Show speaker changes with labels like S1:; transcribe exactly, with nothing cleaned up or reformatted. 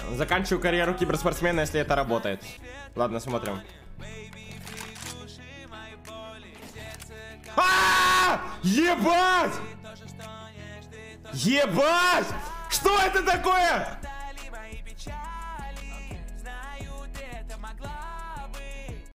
S1: Заканчиваю карьеру киберспортсмена, если это работает. Ладно, смотрим. А! Ебать! Ебать! Что это такое?